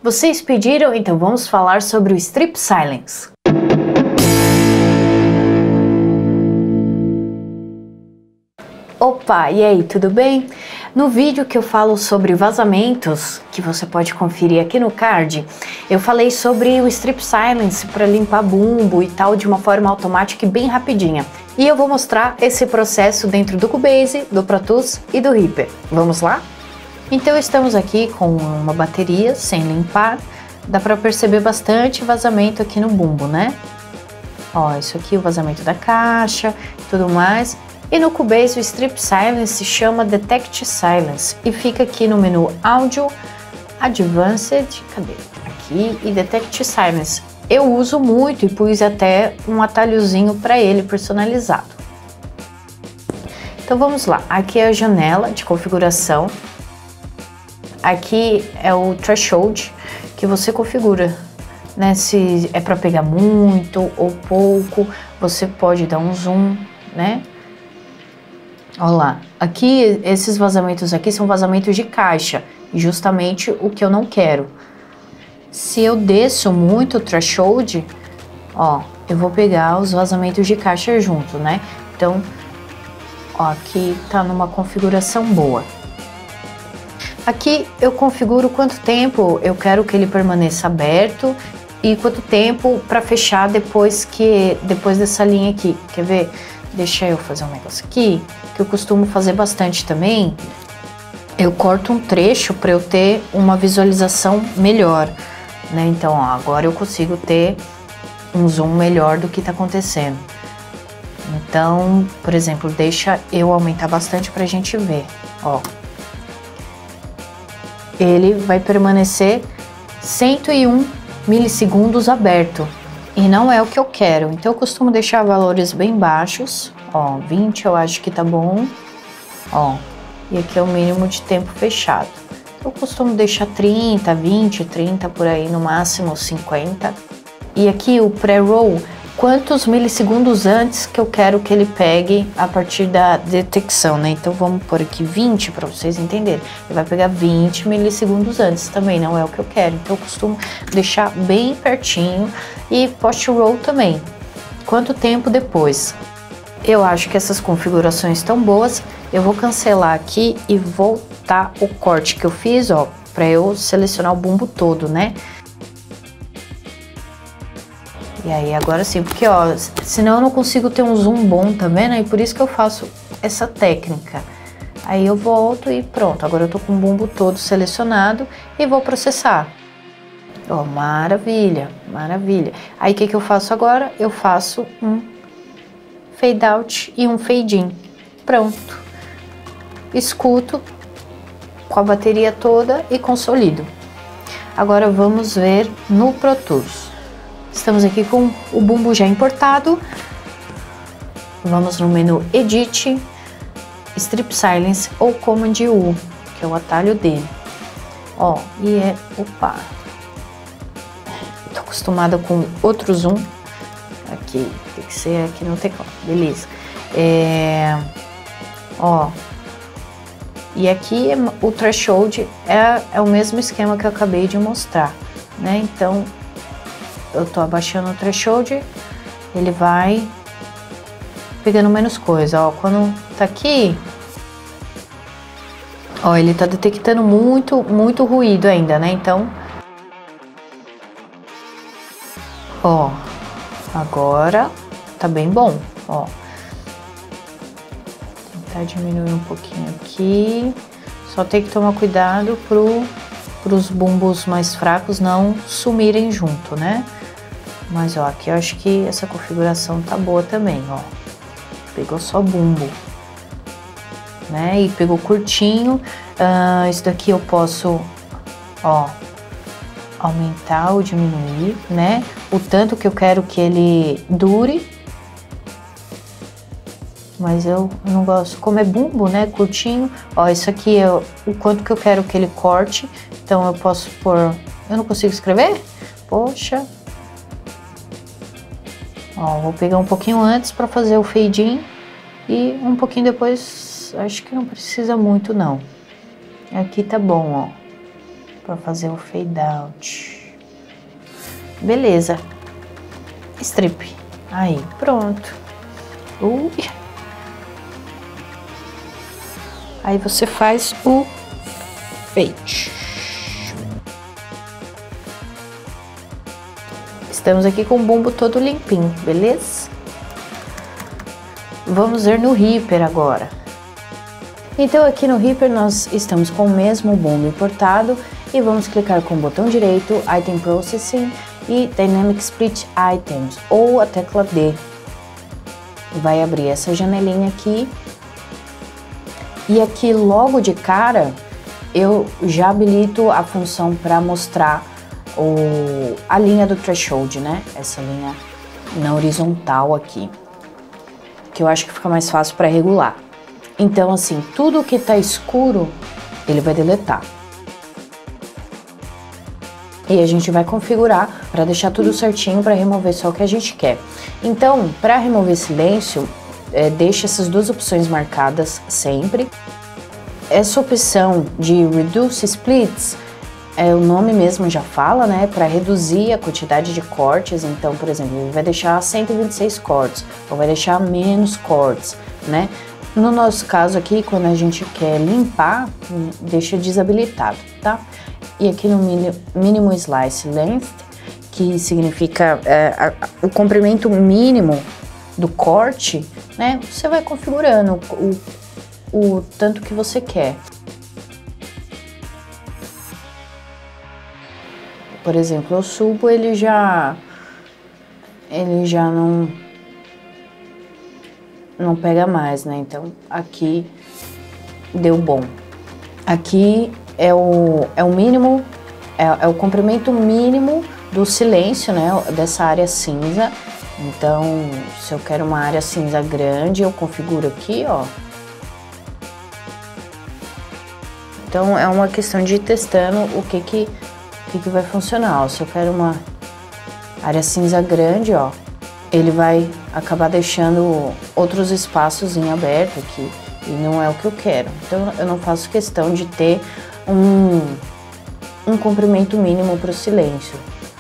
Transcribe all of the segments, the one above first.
Vocês pediram, então vamos falar sobre o Strip Silence. Opa, e aí, tudo bem? No vídeo que eu falo sobre vazamentos, que você pode conferir aqui no card, eu falei sobre o Strip Silence para limpar bumbo e tal de uma forma automática e bem rapidinha. E eu vou mostrar esse processo dentro do Cubase, do Pro Tools e do Reaper. Vamos lá? Então estamos aqui com uma bateria sem limpar, dá para perceber bastante vazamento aqui no bumbo, né? Ó, isso aqui é o vazamento da caixa e tudo mais. E no Cubase o Strip Silence se chama Detect Silence e fica aqui no menu Audio, Advanced, cadê? Aqui, e Detect Silence. Eu uso muito e pus até um atalhozinho para ele personalizado. Então vamos lá, aqui é a janela de configuração. Aqui é o threshold que você configura, né? Se é para pegar muito ou pouco, você pode dar um zoom, né? Olha lá, aqui esses vazamentos aqui são vazamentos de caixa, justamente o que eu não quero. Se eu desço muito o threshold, ó, eu vou pegar os vazamentos de caixa junto, né? Então, ó, aqui tá numa configuração boa. Aqui eu configuro quanto tempo eu quero que ele permaneça aberto e quanto tempo para fechar depois dessa linha aqui. Quer ver? Deixa eu fazer um negócio aqui, que eu costumo fazer bastante também. Eu corto um trecho para eu ter uma visualização melhor, né? Então, ó, agora eu consigo ter um zoom melhor do que tá acontecendo. Então, por exemplo, deixa eu aumentar bastante pra gente ver, ó. Ele vai permanecer 101 milissegundos aberto e não é o que eu quero, então eu costumo deixar valores bem baixos, ó, 20 eu acho que tá bom, ó, e aqui é o mínimo de tempo fechado. Eu costumo deixar 30, 20, 30 por aí, no máximo 50. E aqui o pré-roll, quantos milissegundos antes que eu quero que ele pegue a partir da detecção, né? Então vamos pôr aqui 20 para vocês entenderem. Ele vai pegar 20 milissegundos antes, também não é o que eu quero. Então eu costumo deixar bem pertinho. E post-roll também. Quanto tempo depois? Eu acho que essas configurações estão boas. Eu vou cancelar aqui e voltar o corte que eu fiz, ó, para eu selecionar o bumbo todo, né? E aí, agora sim, porque ó, senão eu não consigo ter um zoom bom também, né? E por isso que eu faço essa técnica. Aí eu volto e pronto, agora eu tô com o bumbo todo selecionado e vou processar. Ó, maravilha, maravilha. Aí o que que eu faço agora? Eu faço um fade out e um fade in. Pronto. Escuto com a bateria toda e consolido. Agora vamos ver no Pro Tools. Estamos aqui com o bumbo já importado. Vamos no menu Edit, Strip Silence ou Command U, que é o atalho dele. Ó, e é... Opa! Tô acostumada com outro zoom. Aqui, tem que ser aqui no teclado. Beleza. Ó. E aqui o threshold é o mesmo esquema que eu acabei de mostrar, né? Então... eu tô abaixando o threshold, ele vai pegando menos coisa, ó, quando tá aqui, ó, ele tá detectando muito ruído ainda, né, então, ó, agora tá bem bom, ó, tentar diminuir um pouquinho aqui, só tem que tomar cuidado pros bumbos mais fracos não sumirem junto, né? Mas ó, aqui eu acho que essa configuração tá boa também, ó. Pegou só bumbo, né? E pegou curtinho. Isso daqui eu posso, ó, aumentar ou diminuir, né? O tanto que eu quero que ele dure. Mas eu não gosto, como é bumbo, né? Curtinho. Ó, isso aqui é o quanto que eu quero que ele corte. Então eu posso pôr... Eu não consigo escrever? Poxa... Ó, vou pegar um pouquinho antes para fazer o fade in e um pouquinho depois, acho que não precisa muito não. Aqui tá bom, ó. para fazer o fade out. Beleza. Strip. Aí, pronto. Ui. Aí você faz o fade. Estamos aqui com o bumbo todo limpinho, beleza? Vamos ver no Reaper agora. Então aqui no Reaper nós estamos com o mesmo bumbo importado e vamos clicar com o botão direito, Item Processing e Dynamic Split Items, ou a tecla D. Vai abrir essa janelinha aqui. E aqui logo de cara eu já habilito a função para mostrar a linha do threshold, né? Essa linha na horizontal aqui, que eu acho que fica mais fácil para regular. Então assim, tudo que tá escuro ele vai deletar. E a gente vai configurar para deixar tudo certinho para remover só o que a gente quer. Então, para remover silêncio, deixa essas duas opções marcadas sempre. Essa opção de Reduce Splits, o nome mesmo já fala, né? Para reduzir a quantidade de cortes. Então, por exemplo, ele vai deixar 126 cortes ou vai deixar menos cortes, né? No nosso caso aqui, quando a gente quer limpar, deixa desabilitado, tá? E aqui no Minimum Slice Length, que significa o comprimento mínimo do corte, né? Você vai configurando o tanto que você quer. Por exemplo, eu subo, ele já não pega mais, né? Então aqui deu bom. Aqui é o mínimo, é o comprimento mínimo do silêncio, né? Dessa área cinza. Então, se eu quero uma área cinza grande, eu configuro aqui, ó. Então é uma questão de ir testando o que vai funcionar, ó. Se eu quero uma área cinza grande, ó, ele vai acabar deixando outros espaços em aberto aqui, e não é o que eu quero. Então eu não faço questão de ter um comprimento mínimo para o silêncio.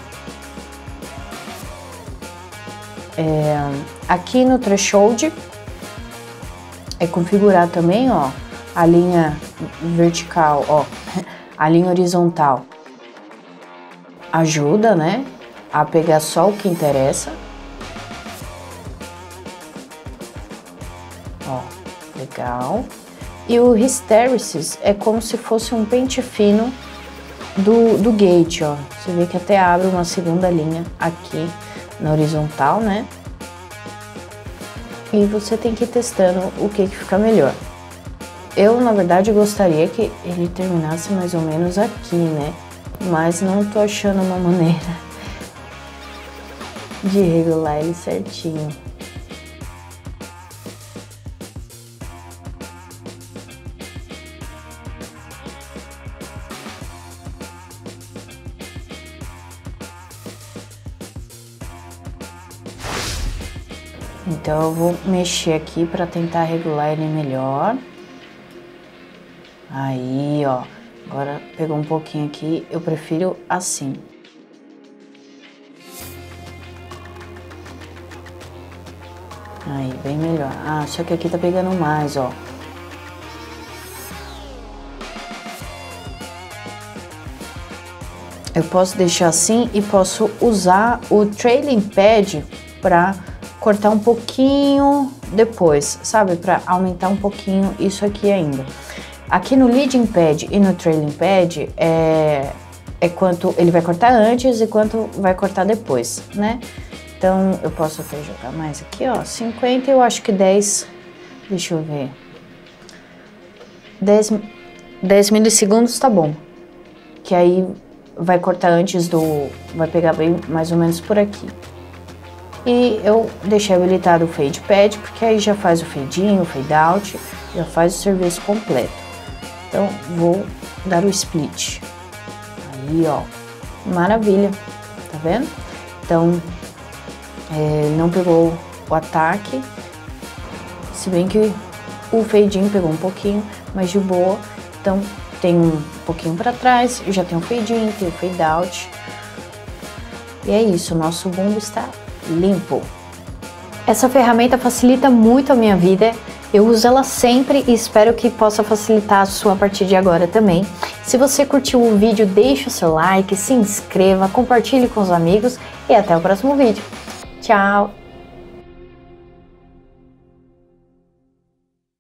Aqui no threshold é configurar também, ó, a linha vertical, ó, a linha horizontal. Ajuda, né, a pegar só o que interessa. Ó, legal. E o Hysteresis é como se fosse um pente fino do gate, ó. Você vê que até abre uma segunda linha aqui na horizontal, né? E você tem que ir testando o que fica melhor. Eu, na verdade, gostaria que ele terminasse mais ou menos aqui, né? Mas não tô achando uma maneira de regular ele certinho. Então eu vou mexer aqui para tentar regular ele melhor. Aí, ó, agora pegou um pouquinho aqui, eu prefiro assim. Aí, bem melhor. Ah, só que aqui tá pegando mais, ó. Eu posso deixar assim e posso usar o trailing pad para cortar um pouquinho depois, sabe? Para aumentar um pouquinho isso aqui ainda. Aqui no leading pad e no trailing pad é quanto ele vai cortar antes e quanto vai cortar depois, né? Então eu posso até jogar mais aqui, ó, 50, eu acho que 10, deixa eu ver, 10 milissegundos tá bom, que aí vai cortar antes vai pegar bem mais ou menos por aqui. E eu deixei habilitado o fade pad, porque aí já faz o fade in, o fade out, já faz o serviço completo. Então vou dar o split. Aí, ó, maravilha, tá vendo? Então, não pegou o ataque, se bem que o fade in pegou um pouquinho, mas de boa. Então, tem um pouquinho para trás, já tem o fade in, tem o fade out. E é isso, o nosso bumbo está limpo. Essa ferramenta facilita muito a minha vida. Eu uso ela sempre e espero que possa facilitar a sua a partir de agora também. Se você curtiu o vídeo, deixe o seu like, se inscreva, compartilhe com os amigos e até o próximo vídeo. Tchau!